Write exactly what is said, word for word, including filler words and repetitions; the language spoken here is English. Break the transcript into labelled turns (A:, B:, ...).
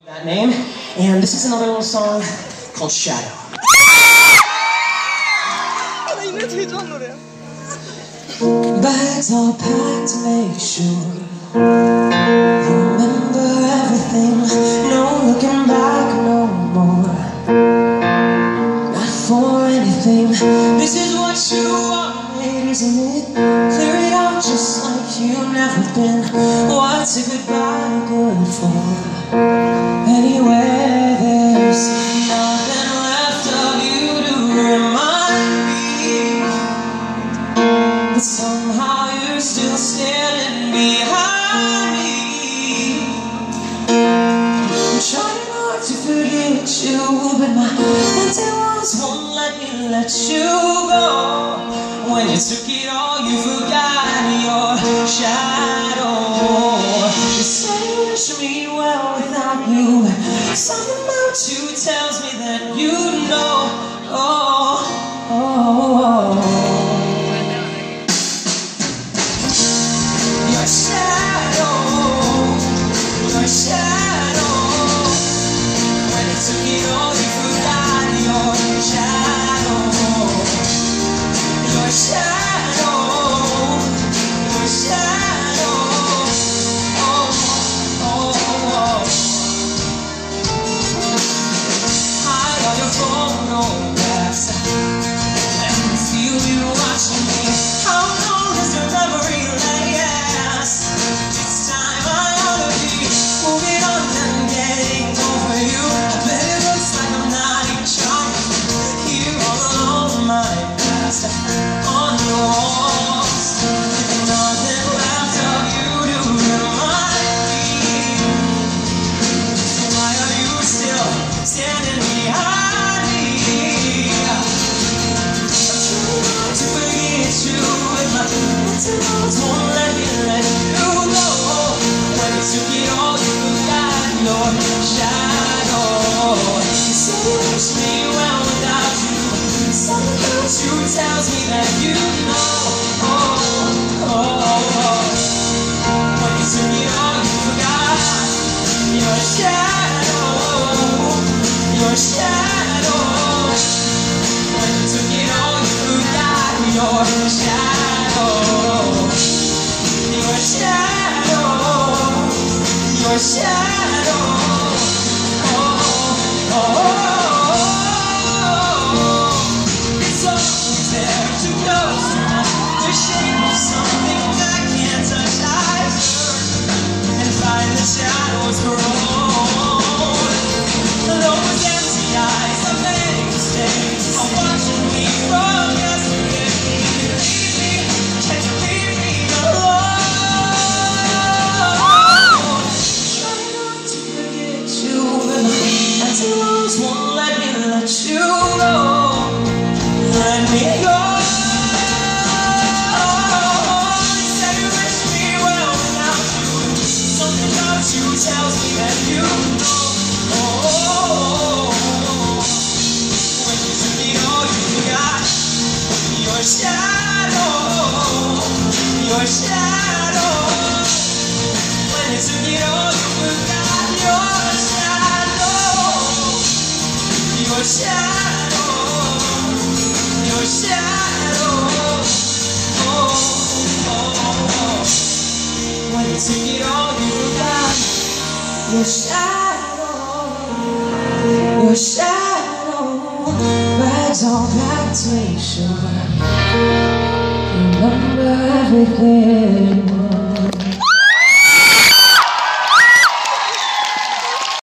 A: That name, and this is another little song called Shadow. Bags all packed to make sure you remember everything. No looking back no more, not for anything. This is what you wanted, isn't it? Clear it out just like you've never been. What's a goodbye good for? Anywhere there's nothing left of you to remind me that somehow you're still standing behind me. I'm trying hard to forget you, but my empty walls won't let me let you go. When you took it all, you forgot your shadow. You say you wish me well without you, but something about you tells me that you know. Oh, oh, oh. Your shadow, your shadow. When you took it all, you forgot your shadow. Your shadow, your shadow. Oh, oh, oh. Hide all your photographs. I can feel you watching me. How long does your memory last? It's time I ought to be moving on and getting over you. But it looks like I'm not even trying. Here all alone in my past. On your walls, nothing left of you to remind me. So why are you still standing behind me? I'm trying not to forget you, but my mental notes won't let me let you go. When you took it all, you forgot your shadow. You say you wish me well without you. Something about you tells me that you know. Oh, oh, oh. When you took it all, you forgot your shadow. Your shadow. When you took it all, you forgot your shadow. Your shadow. Your shadow. Oh, oh, oh. It's always there, too close to my the shape of something I can't touch. I turn and find the shadows grow. Those empty eyes are begging to stay, are watching me from yesterday. Leave me, can't you leave me alone? Trying not to forget you, but my empty walls won't let me let you go. Let me go. You say you wish me well without you. Something about you tells me that you know. Oh, when you took it all, you forgot your shadow. Your shadow. When you took it all, you forgot your shadow. Your shadow. Your shadow. Oh, oh, oh. When you took it all, you forgot your shadow. Your shadow. Bags all packed to make sure you remember everything.